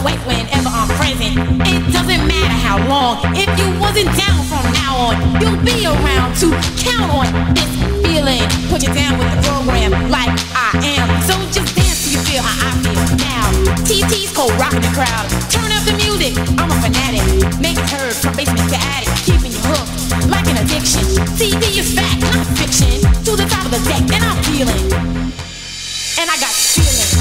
sweat whenever I'm present. It doesn't matter how long. If you wasn't down from now on, you'll be around to count on this feeling. Put you down with the program like I am. So just dance till you feel how I feel now. TT's cold rocking the crowd. Turn up the music, I'm a fanatic. Make it heard from basement to attic, keeping you hooked like an addiction. CD is fact, not fiction. To the top of the deck, and I'm feeling. And I got feeling.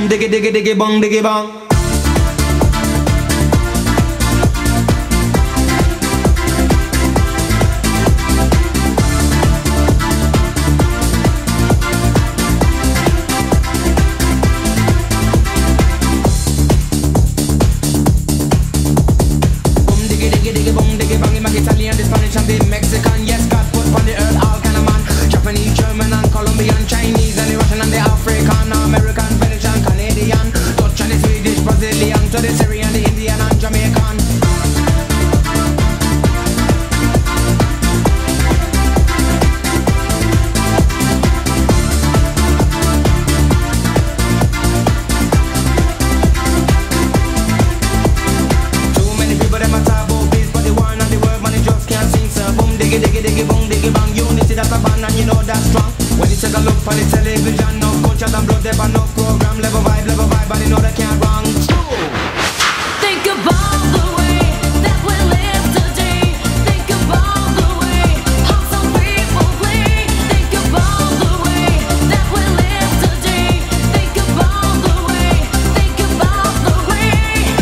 diggy diggy diggy bong diggy bong. Italian, the Spanish and the Mexican. Yes, God put on the earth all kind of man. Japanese, German and Colombian, Chinese and the Russian and the African, American, Venetian, Canadian, Dutch and the Swedish, Brazilian, to the Syrian, the Indian and Jamaican. Too many people them a talk about peace, but the war and the word man, it just can't sing. So boom, diggy, diggy, diggy, boom, diggy, bang. Unity that's a band and you know that's strong. When you take a look on the television, no culture and blood, there but no program. Level vibe, but you know they can't wrong. Think about the way that we live today. Think about the way how some people play. Think about the way that we live today. Think about the way. Think about the way.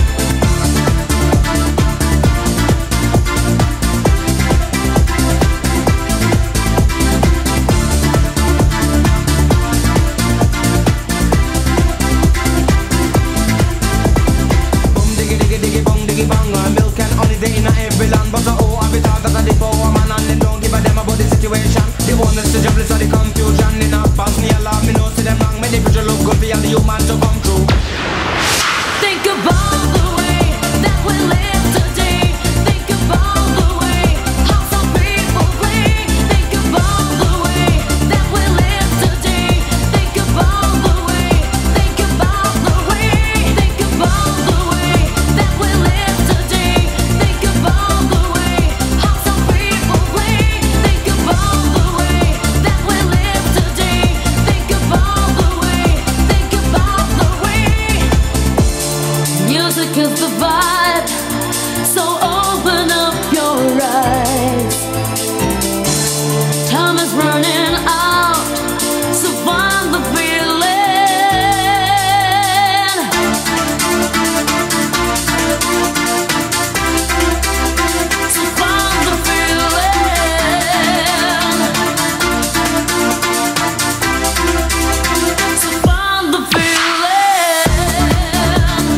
Boom, diggy, diggy, diggy, bong, diggy, bang. Milk and honey, they in every land. But oh, I be talk that the power man and them don't give a damn about the situation. The honest, the jobless, or the confusion. In a pass me a laugh, me know see them wrong. Make the future look good for all the human to come true. Think about the way that we live today. Think about the way how some people play. Think about the way that we live today. Think about the way. Think about the way. Think about the way that we live today. Think about the way how some people play. Think about the way that we live today. Think about the way. Think about the way. Music is the vibe, so open up your eyes. Time is running out, so find the feeling. So find the feeling. So find the feeling.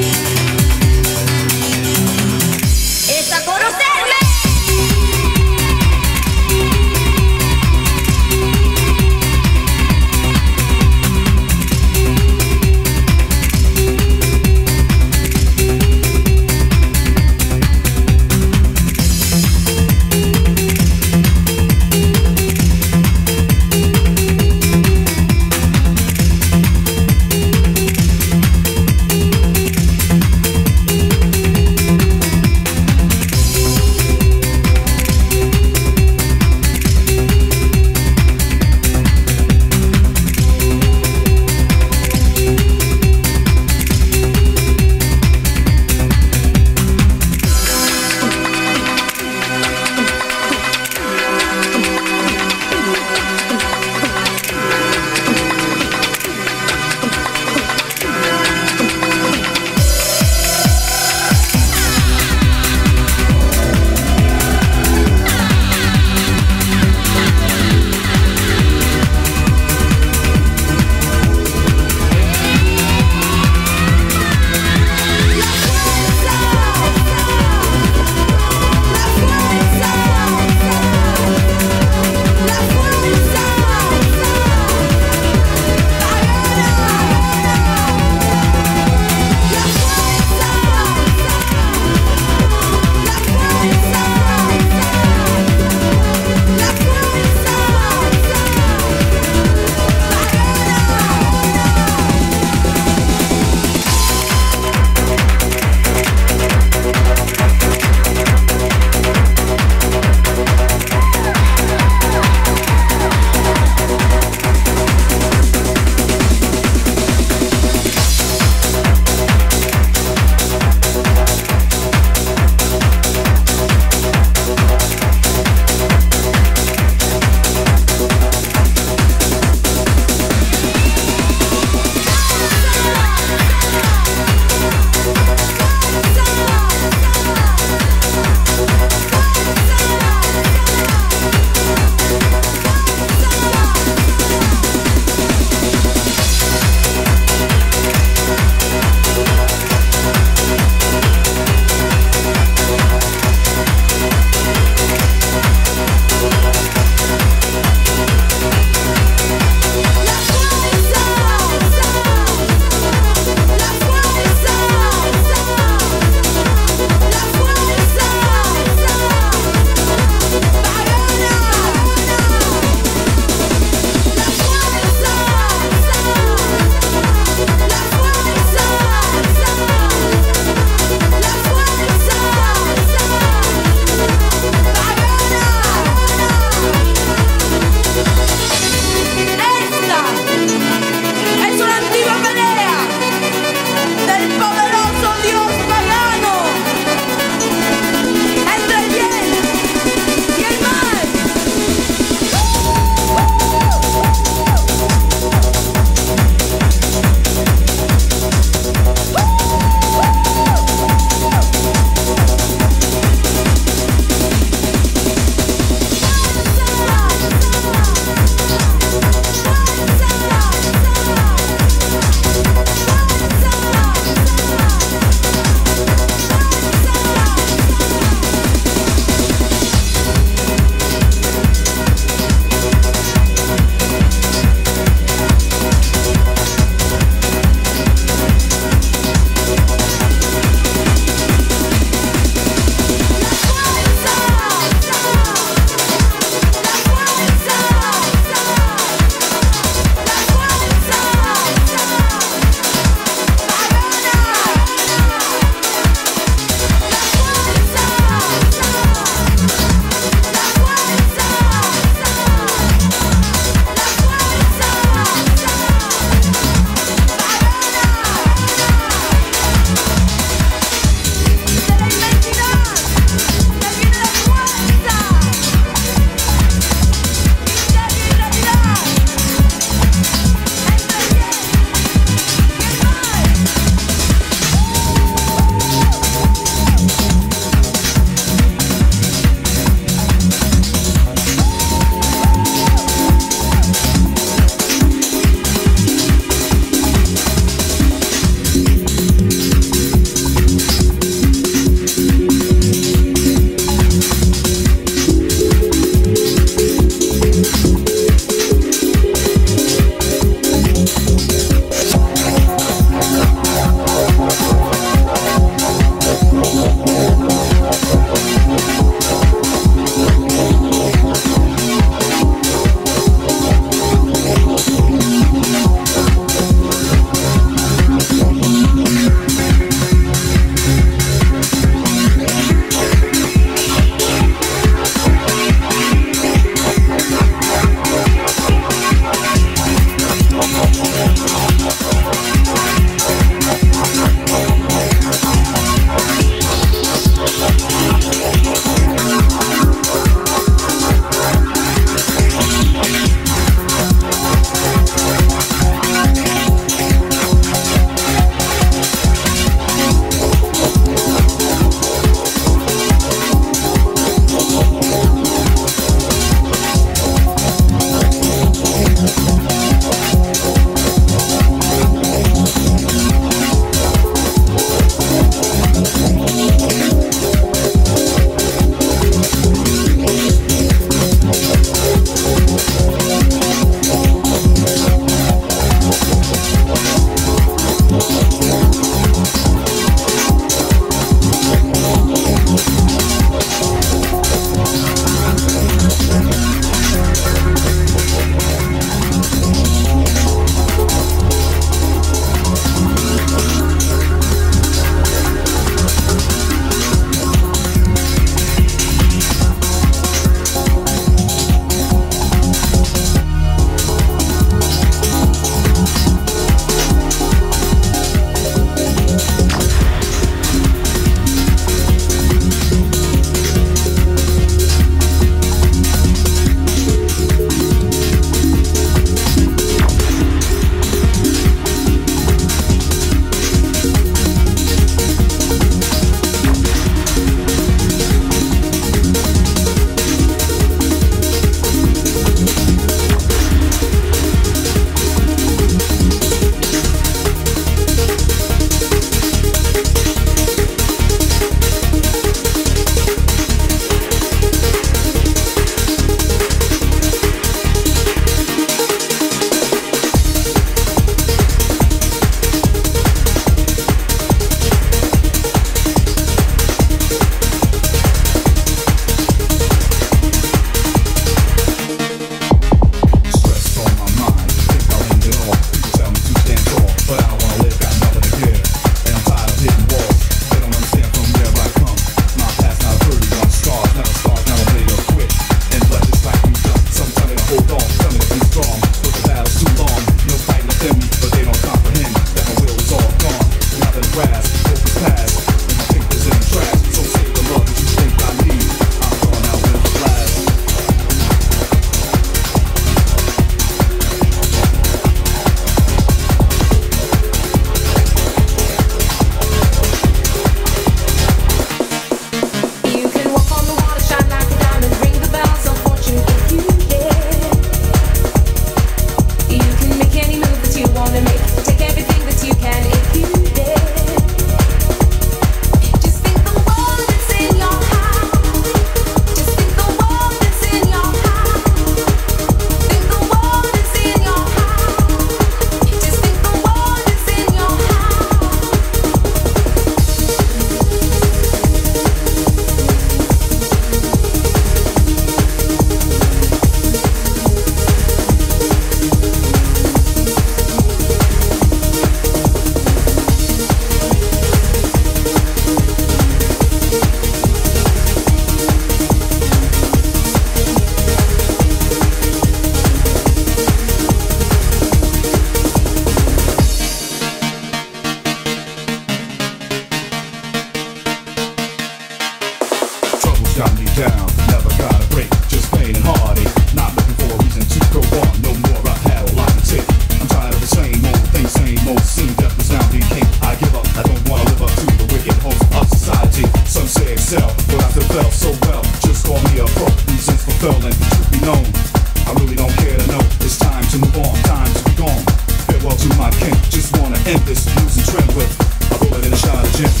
down, never got a break, just plain and heartache. Not looking for a reason to go on, no more I had all I can take. I'm tired of the same old thing, same old scene. Death is now the king. I give up, I don't wanna live up to the wicked hopes of society. Some say excel, but I still felt so well. Just call me a pro, reasons for failing, truth be known. I really don't care to know, it's time to move on, time to be gone. Farewell to my king, just wanna end this losing trend with a bullet in a shot of gin.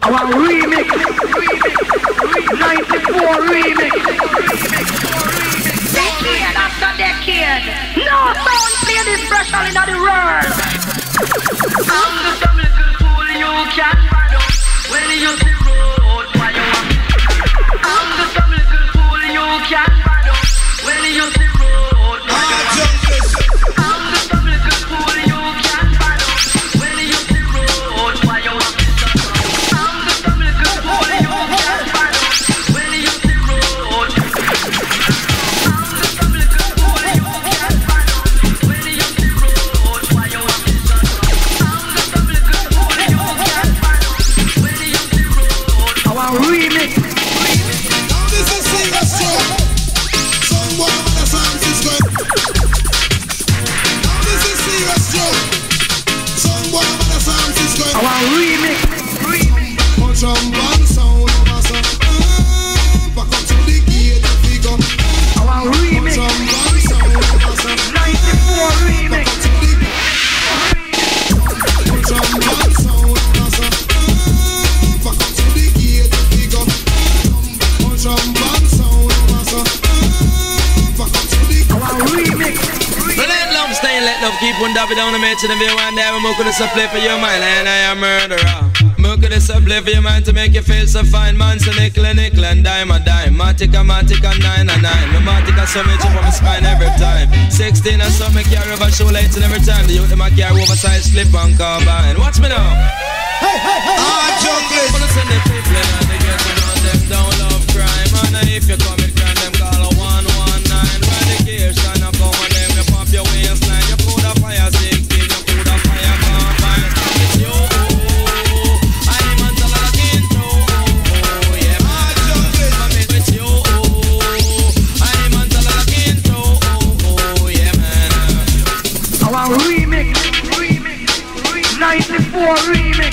Our remix. 94 remix. Decade after decade. No sound play this special in the world. I'm the some little fool you can't follow. When you see road, why you want? I'm the some little fool you can't follow. When you see road, why you want? I'm the some little fool you can't follow. When you see road, why you want? I'm the some little fool you can't follow. When you see road, I'm the some little fool you can't follow. When you see road, why you want? I'm the some little fool you can't follow. When you see road, our remix. Now this is serious show. Someone with a San Francisco. Now this is serious show. Someone with a San Francisco. Our remix. Punch on one sound of us. Back up to the gate of Vigo. Our remix. Punch on one sound of us. 94 remix. Punch on one sound of us. Back up to the gate of Vigo. Punch on one sound of us. Back up to the Our remix. Let love stay, let love keep on dabbing down the match and every one day we're gonna play for your mind and I am murderer. More could have play for your mind to make you feel so fine. Man, so nickel and dime a dime. Matica, 9 and 9. The Matica so much from my spine every time. 16 and some make carry over shoelaces every time. The youth them a carry oversized slip and carbine. Watch me now. Hey, hey, hey. Junglist. Wanna send the people and they get to run them down love crime. And if you commit crime, them call a 119. Radication, I come and them you pop your waistline. You put a fire 16, you put a fire combine. It's you. Our remix. 94 remix.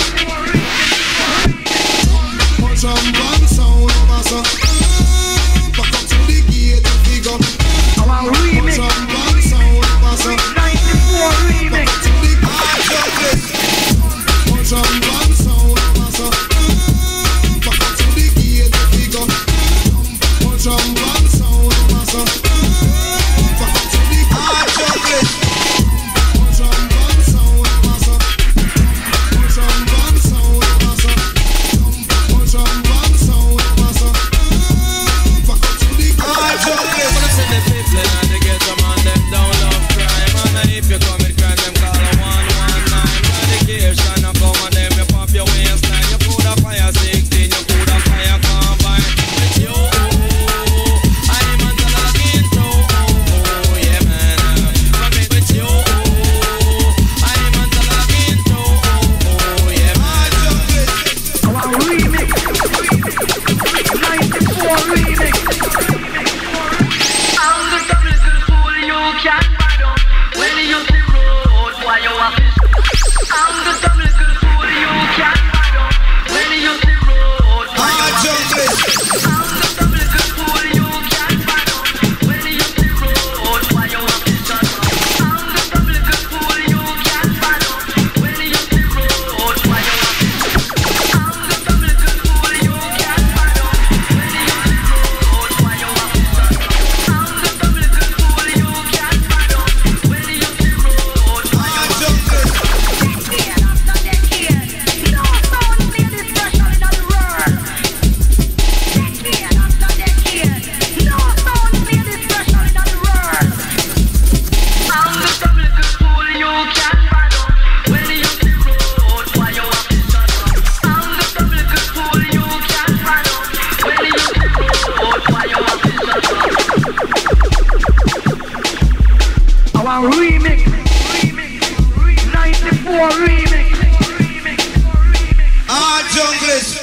Punch on one sound of us. Back up to the gate of Vigo. Our remix. Punch on one sound of us. 94 remix. Punch on one sound of us. Back up to the gate of Vigo. Punch on one sound of us. Back up to the gate of Vigo. Punch on one sound of us. Punch on one sound of us. Punch on one sound of us. Back up to the gate of Vigo. Wanna send the people and they get them on them down love crime. And if you commit crime, them call a 119. Radication, I come and them you pop your waistline. You put a fire 16, you put a fire combine. It's you. I'm on the looking through. Yeah, man. It's you. I'm on the looking through. Yeah, man. Our remix. 94 remix. I'm the some little fool you can't follow. When you see road, why you want this? I'm the some little fool you can't follow. When you see road, why you want this? I'm the some little fool you can't follow. When you see road, why you want this? I'm the some little fool you can't follow. When you see road, why you want this? I'm the some little fool you can't follow. When you see road, why you want this? I'm the some little fool you can't follow. When you see road, why you want this? Decade after decade, no sound play this special in the world. Decade after decade, no sound play this special in the world. I'm the some little fool you can't follow. When you see road, why you want this? I'm the some little fool you can't follow. When you see road, why you want this? Our remix. 94 remix. Junglist.